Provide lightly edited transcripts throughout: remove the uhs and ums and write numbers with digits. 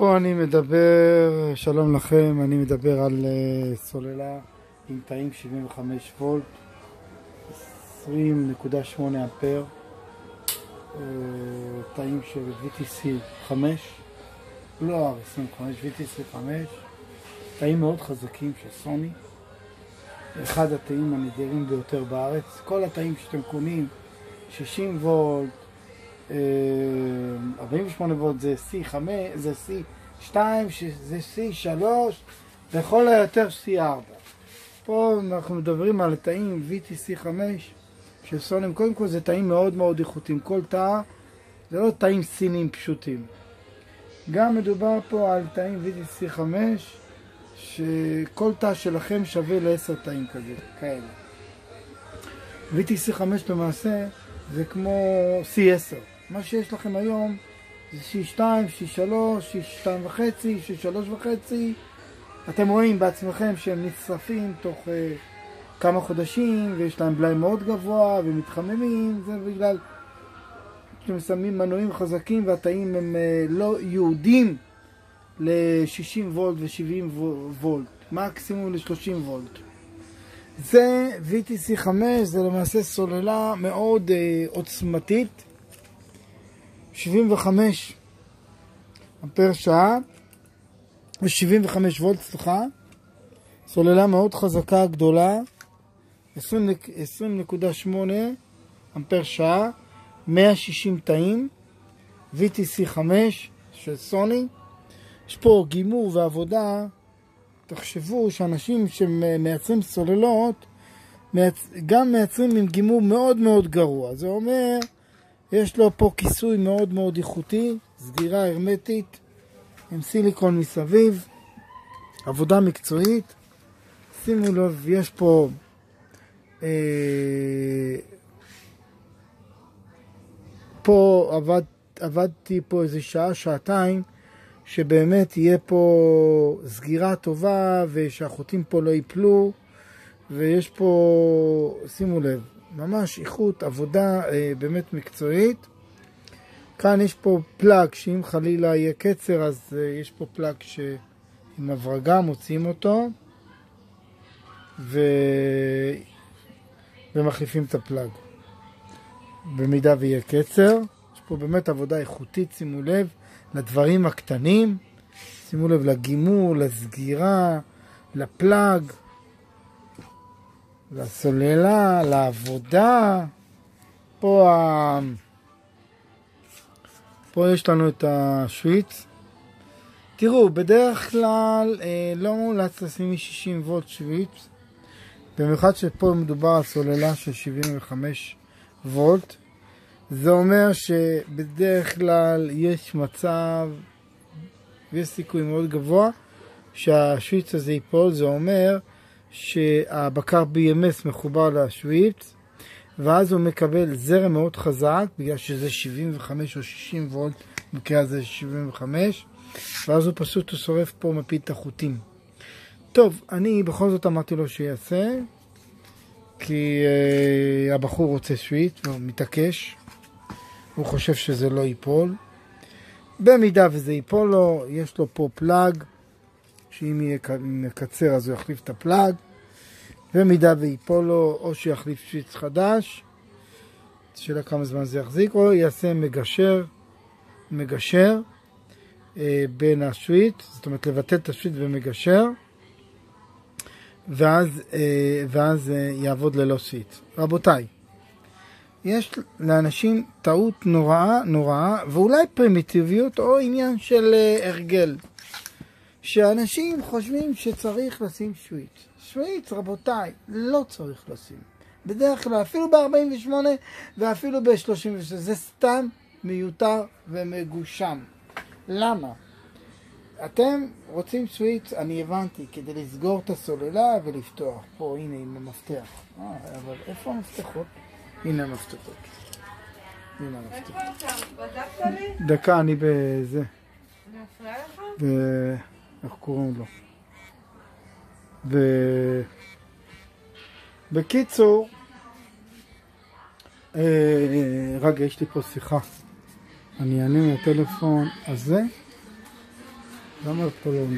פה אני מדבר, שלום לכם, אני מדבר על סוללה עם תאים 75 וולט, 20.8 אמפר, תאים של VTC 5, לא R25, VTC 5, תאים מאוד חזקים של סוני, אחד התאים הנדירים ביותר בארץ. כל התאים שאתם קונים, 60 וולט, 48 וולט זה C5, זה C2, זה C3, וכל היותר C4. פה אנחנו מדברים על תאים VTC 5 של סוני. קודם כל זה תאים מאוד מאוד איכותיים. כל תא זה לא תאים סינים פשוטים. גם מדובר פה על תאים VTC 5 שכל תא שלכם שווה ל10 תאים כאלה. VTC 5 למעשה זה כמו C10. מה שיש לכם היום זה C2, C3, C2.5, C3.5. אתם רואים בעצמכם שהם נצרפים תוך כמה חודשים, ויש להם בלאי מאוד גבוה ומתחממים. זה בגלל שאתם שמים מנועים חזקים והתאים הם לא יעודים ל-60 וולט ו-70 וולט, מקסימום ל-30 וולט. זה VTC 5, זה למעשה סוללה מאוד עוצמתית, 75 אמפר שעה ו-75 וולט, סוללה מאוד חזקה, גדולה, 20.8 אמפר שעה, 160 תאים, VTC 5 של סוני. יש פה גימור ועבודה. תחשבו שאנשים שמייצרים סוללות גם מייצרים עם גימור מאוד מאוד גרוע. זה אומר יש לו פה כיסוי מאוד מאוד איכותי, סגירה הרמטית עם סיליקון מסביב, עבודה מקצועית. שימו לב, יש פה פה עבדתי פה איזה שעה, שעתיים, שבאמת יהיה פה סגירה טובה ושהחוטים פה לא ייפלו, ויש פה, שימו לב, ממש איכות, עבודה באמת מקצועית. כאן יש פה פלאג שאם חלילה יהיה קצר, אז יש פה פלאג שעם הברגה מוציאים אותו ומחליפים את הפלאג במידה ויהיה קצר. יש פה באמת עבודה איכותית, שימו לב לדברים הקטנים, שימו לב לגימור, לסגירה, לפלאג, לסוללה, לעבודה. פה יש לנו את השוויץ. תראו, בדרך כלל לא מומלץ לשים מ-60 וולט שוויץ, במיוחד שפה מדובר על סוללה של 75 וולט. זה אומר שבדרך כלל יש מצב ויש סיכוי מאוד גבוה שהשוויץ הזה ייפול. זה אומר שהבקר BMS מחובר לשוויץ, ואז הוא מקבל זרם מאוד חזק, בגלל שזה 75 או 60 וולט, במקרה הזה 75, ואז הוא פשוט שורף פה, מפיל את החוטים. טוב, אני בכל זאת אמרתי לו שיעשה, כי הבחור רוצה שוויץ, הוא מתעקש, הוא חושב שזה לא ייפול. במידה וזה ייפול לו, יש לו פה פלאג, שאם יהיה מקצר אז הוא יחליף את הפלאג. במידה ויפול לו, או שיחליף שוויץ חדש, שאלה כמה זמן זה יחזיק, או יעשה מגשר בין השוויץ, זאת אומרת לבטל את השוויץ במגשר, ואז יעבוד ללא שוויץ. רבותיי, יש לאנשים טעות נוראה, ואולי פרימיטיביות או עניין של הרגל, שאנשים חושבים שצריך לשים שוויץ. שוויץ, רבותיי, לא צריך לשים. בדרך כלל, אפילו ב-48 ואפילו ב-36, זה סתם מיותר ומגושם. למה? אתם רוצים שוויץ, אני הבנתי, כדי לסגור את הסוללה ולפתוח. פה, הנה, עם המפתח. אבל איפה המפתחות? הנה המפתחות. הנה המפתחות. איפה אתה? בדקת לי? דקה, אני בזה. אני מפריעה לך? איך קוראים לו? בקיצור, רגע, יש לי פה שיחה. אני אענה מהטלפון הזה. למה פולון?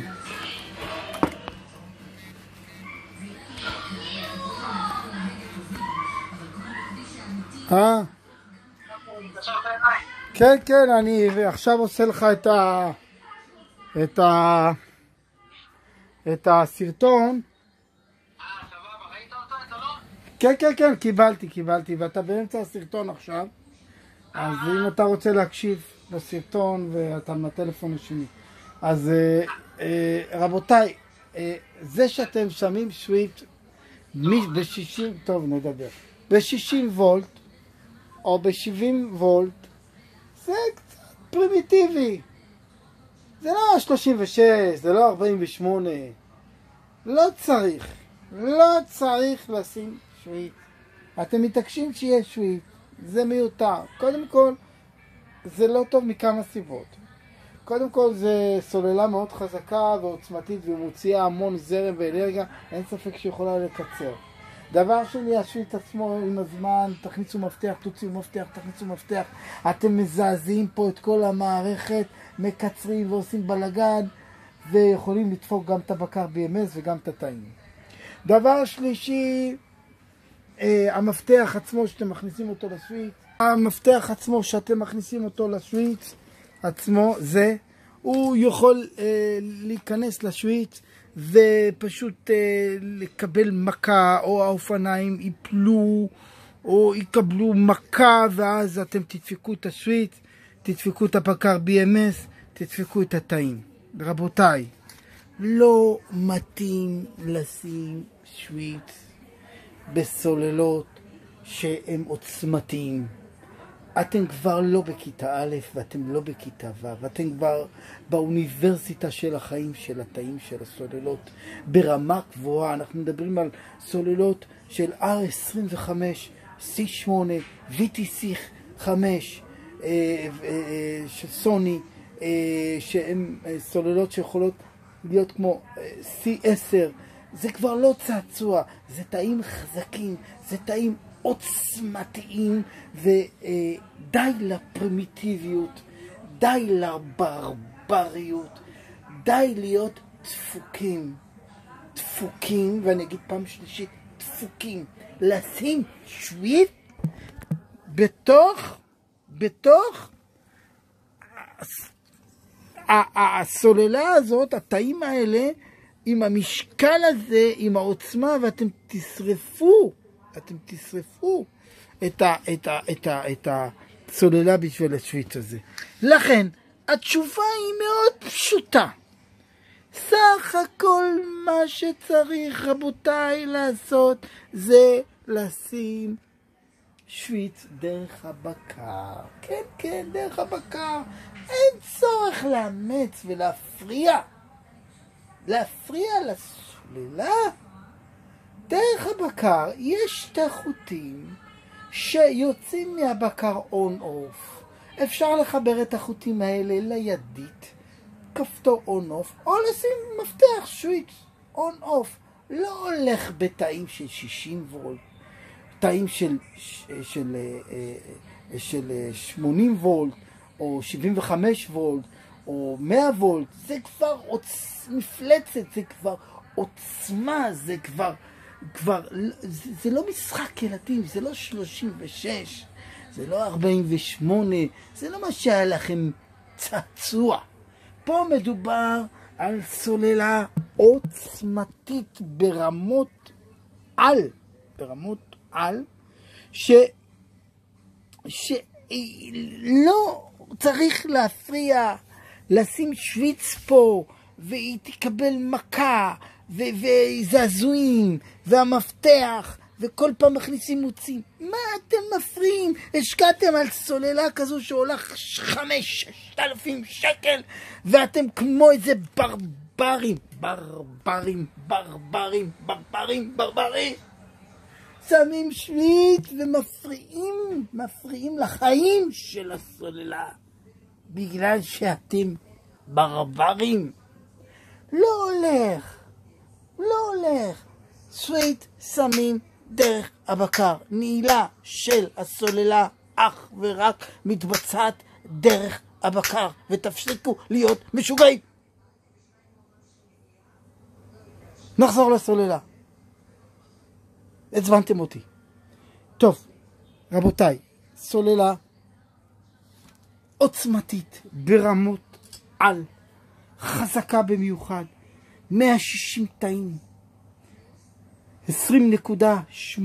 כן, כן, אני עכשיו עושה לך את הסרטון. סבבה, ראית אותו? אתה לא? כן, כן, כן, קיבלתי, ואתה באמצע הסרטון עכשיו. אז אם אתה רוצה להקשיב לסרטון ואתה מהטלפון השני. אז רבותיי, זה שאתם שמים שוויפט ב-60, טוב נדבר, ב-60 וולט או ב-70 וולט, זה קצת פרימיטיבי. זה לא 36, זה לא 48. לא צריך לשים שוויפט. אתם מתעקשים שיהיה שוויפט, זה מיותר. קודם כל, זה לא טוב מכמה סיבות. קודם כל, זה סוללה מאוד חזקה ועוצמתית ומוציאה המון זרם ואנרגיה, אין ספק שיכולה לקצר. דבר שני, השוויפט עצמו עם הזמן, תכניסו מפתח, תוציאו מפתח, תכניסו מפתח, אתם מזעזעים פה את כל המערכת, מקצרים ועושים בלגן, ויכולים לדפוק גם את הבקר BMS וגם את התאים. דבר שלישי, המפתח עצמו שאתם מכניסים אותו לשוויץ, המפתח עצמו שאתם מכניסים אותו לשוויץ עצמו, הוא יכול להיכנס לשוויץ ופשוט לקבל מכה, או האופניים ייפלו או יקבלו מכה, ואז אתם תדפקו את השוויץ, תדפקו את הבקר BMS, תדפקו את התאים. רבותיי, לא מתאים לשים שוויץ בסוללות שהם עוצמתיים. אתם כבר לא בכיתה א' ואתם לא בכיתה ו', אתם כבר באוניברסיטה של החיים של התאים של הסוללות ברמה גבוהה. אנחנו מדברים על סוללות של R25, C8, VTC 5 של סוני, שהן סוללות שיכולות להיות כמו C10. זה כבר לא צעצוע, זה תאים חזקים, זה תאים עוצמתיים, ודי לפרימיטיביות, די לברבריות, די להיות דפוקים, ואני אגיד פעם שלישית, דפוקים, לשים שוויפט בתוך הסוללה הזאת, התאים האלה, עם המשקל הזה, עם העוצמה, ואתם תשרפו את הסוללה בשביל השוויץ הזה. לכן, התשובה היא מאוד פשוטה. סך הכל מה שצריך, רבותיי, לעשות, זה לשים שוויץ דרך הבקר. כן, כן, דרך הבקר. אין צורך לאמץ ולהפריע. להפריע לסוללה. דרך הבקר יש שתי חוטים שיוצאים מהבקר on-off. אפשר לחבר את החוטים האלה לידית, כפתור on-off, או לשים מפתח שוויץ on-off. לא הולך בתאים של 60 וולט, תאים של 80 וולט, או 75 וולט, או 100 וולט. זה כבר מפלצת, זה כבר עוצמה, זה כבר זה לא משחק ילדים, זה לא 36, זה לא 48, זה לא מה שהיה לכם צעצוע. פה מדובר על סוללה עוצמתית ברמות על, שלא צריך להפריע, לשים שוויץ פה, והיא תקבל מכה, וזעזועים, והמפתח, וכל פעם מכניסים מוצאים. מה אתם מפריעים? השקעתם על סוללה כזו שעולה 5,000 שקל, ואתם כמו איזה ברברים. שמים שוויץ ומפריעים לחיים של הסוללה, בגלל שאתם ברברים. לא הולך. שוויץ שמים דרך הבקר. נעילה של הסוללה אך ורק מתבצעת דרך הבקר, ותפסיקו להיות משוגעים. נחזור לסוללה. עצבנתם אותי. טוב, רבותיי, סוללה עוצמתית ברמות על, חזקה במיוחד, 160 תאים, 20.8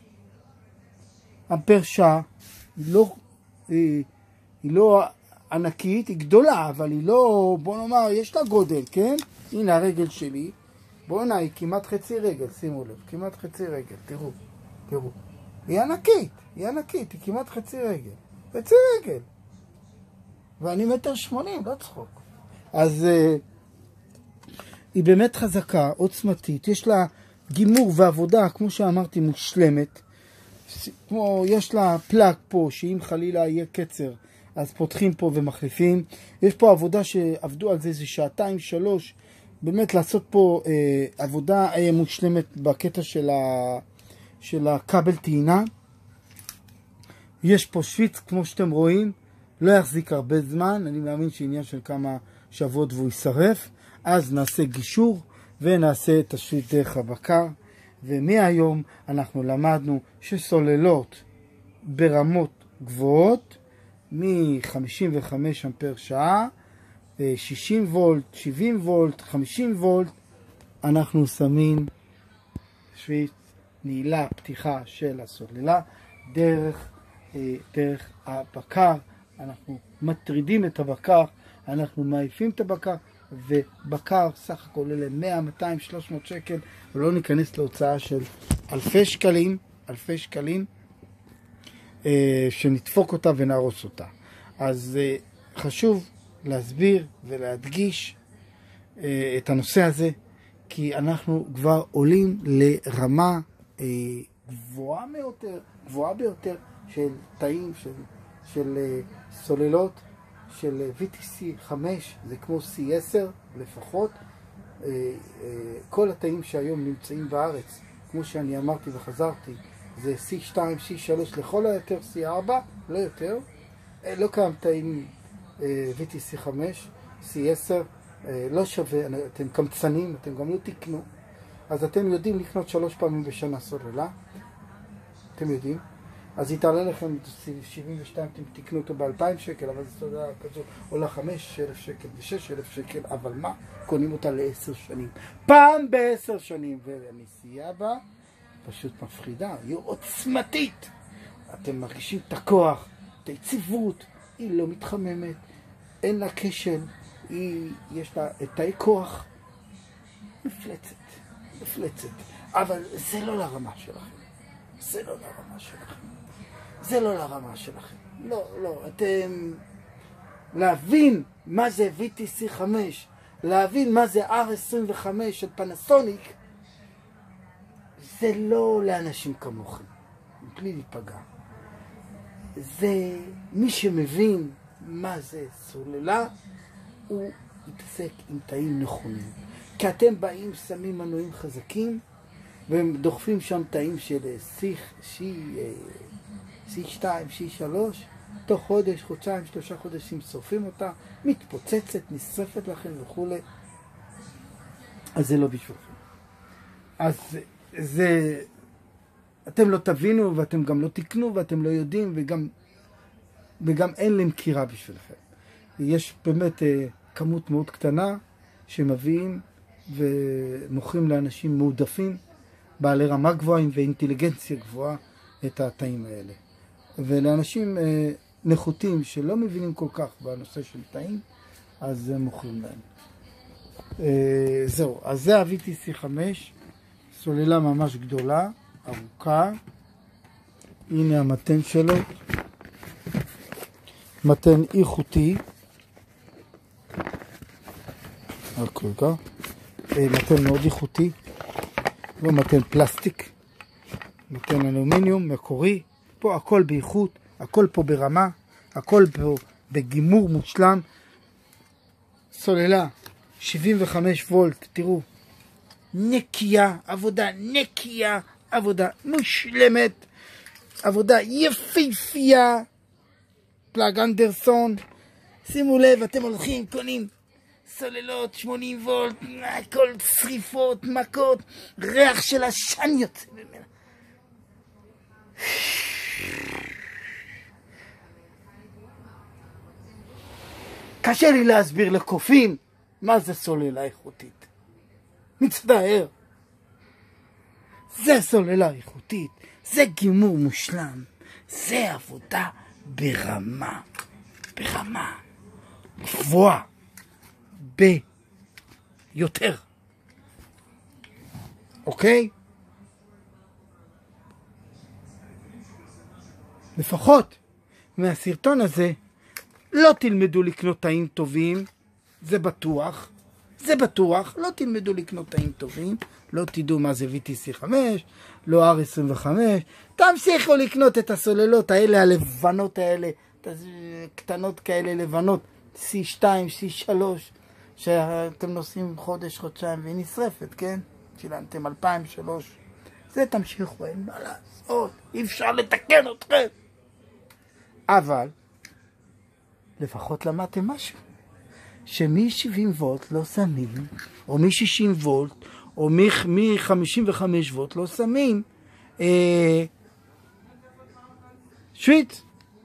אמפר שעה. היא לא ענקית, היא גדולה, אבל היא לא, בוא נאמר, יש לה גודל, כן? הנה הרגל שלי, בוא נאמר, היא כמעט חצי רגל, שימו לב, כמעט חצי רגל, תראו. היא ענקית, היא כמעט חצי רגל. ואני 1.80 מטר, לא צחוק. אז היא באמת חזקה, עוצמתית, יש לה גימור ועבודה, כמו שאמרתי, מושלמת. כמו, יש לה פלאג פה, שאם חלילה יהיה קצר, אז פותחים פה ומחליפים. יש פה עבודה שעבדו על זה איזה 2-3, באמת לעשות פה עבודה מושלמת בקטע של הכבל טעינה. יש פה שוויץ, כמו שאתם רואים, לא יחזיק הרבה זמן, אני מאמין שעניין של כמה שבועות והוא יישרף. אז נעשה גישור ונעשה את השוויץ דרך הבקר. ומהיום אנחנו למדנו שסוללות ברמות גבוהות, מ-55 אמפר שעה, 60 וולט, 70 וולט, 50 וולט, אנחנו שמים שוויץ נעילה, פתיחה של הסוללה דרך הבקר. אנחנו מטרידים את הבקר, אנחנו מעיפים את הבקר, ובקר סך הכל עולה 100, 200, 300 שקל, ולא ניכנס להוצאה של אלפי שקלים, שנדפוק אותה ונהרוס אותה. אז חשוב להסביר ולהדגיש את הנושא הזה, כי אנחנו כבר עולים לרמה גבוהה ביותר של תאים, של סוללות, של VTC 5, זה כמו C10 לפחות. כל התאים שהיום נמצאים בארץ, כמו שאני אמרתי וחזרתי, זה C2, C3, לכל היותר C4, לא יותר. לא קיים תאים VTC 5, C10, לא שווה, אתם קמצנים, אתם גם לא תקנו. אז אתם יודעים לקנות 3 פעמים בשנה סוללה, אתם יודעים. אז היא תעלה לכם 72, אתם תקנו אותו ב2,000 שקל, אבל זו סוללה כזו עולה 5,000 שקל ו6,000 שקל, אבל מה? קונים אותה ל10 שנים. פעם ב10 שנים, והנסיעה בה פשוט מפחידה, היא עוצמתית. אתם מרגישים את הכוח, את היציבות, היא לא מתחממת, אין לה כשל, יש לה תאי כוח מפלצת. אבל זה לא לרמה שלכם. לא, אתם להבין מה זה VTC 5, להבין מה זה R25 של פנסוניק, זה לא לאנשים כמוכם, בלי להיפגע. זה מי שמבין מה זה סוללה, הוא יתעסק עם תאים נכונים. כי אתם באים, שמים מנועים חזקים, והם דוחפים שם תאים של C2, C3, תוך חודש, חודשיים, 3 חודשים שורפים אותה, מתפוצצת, נשרפת לכם וכו'. אז זה לא בשבילכם. אז זה, אתם לא תבינו ואתם גם לא תקנו ואתם לא יודעים וגם אין להם קירה בשבילכם. יש באמת כמות מאוד קטנה שמביאים ומוכרים לאנשים מועדפים, בעלי רמה גבוהה ואינטליגנציה גבוהה את התאים האלה. ולאנשים נחותים שלא מבינים כל כך בנושא של תאים, אז מוכרים להם. זהו, אז זה ה-VTC 5, סוללה ממש גדולה, ארוכה. הנה המתן שלו, מתן איכותי, מתן מאוד איכותי, לא מתן פלסטיק, מתן אלומיניום מקורי. פה הכל באיכות, הכל פה ברמה, הכל פה בגימור מושלם. סוללה 75 וולט, תראו, נקייה, עבודה נקייה, עבודה מושלמת, עבודה יפיפייה, פלאג אנדרסון. שימו לב, אתם הולכים, קונים סוללות 80 וולט, הכל שריפות, מכות, ריח של עשן יוצא ממנה. קשה לי להסביר לקופים מה זה סוללה איכותית. מצטער. זה סוללה איכותית, זה גימור מושלם, זה עבודה ברמה גבוהה, ביותר. אוקיי? לפחות מהסרטון הזה לא תלמדו לקנות תאים טובים, זה בטוח, לא תלמדו לקנות תאים טובים, לא תדעו מה זה VTC5, לא R25, תמשיכו לקנות את הסוללות האלה, הלבנות האלה, קטנות כאלה לבנות, C2, C3, שאתם נוסעים חודש, חודשיים והיא נשרפת, כן? שילמתם 2003, זה תמשיכו, אין מה לעשות, אי אפשר לתקן אתכם. אבל, לפחות למדתם משהו. שמ-70 וולט לא שמים, או מ-60 וולט, או מ-55 וולט לא שמים שוויץ.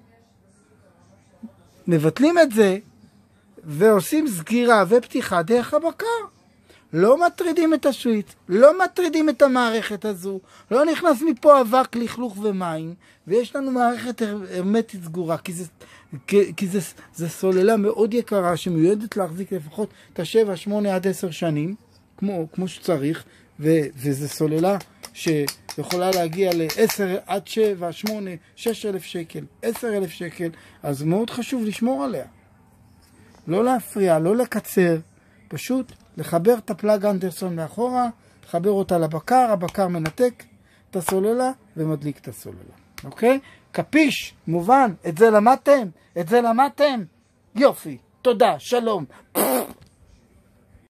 מבטלים את זה, ועושים סגירה ופתיחה דרך הבקר. לא מטרידים את השוויץ, לא מטרידים את המערכת הזו, לא נכנס מפה אבק, לכלוך ומים, ויש לנו מערכת הרמטית סגורה, כי זה סוללה מאוד יקרה שמיועדת להחזיק לפחות את 7, 8 עד 10 שנים, כמו שצריך, וזה סוללה שיכולה להגיע ל-10 עד 7, 8, 6,000 שקל, 10,000 שקל, אז מאוד חשוב לשמור עליה. לא להפריע, לא לקצר, פשוט לחבר את הפלאג אנדרסון מאחורה, לחבר אותה לבקר, הבקר מנתק את הסוללה ומדליק את הסוללה. אוקיי? קפיש, מובן, את זה למדתם? יופי, תודה, שלום.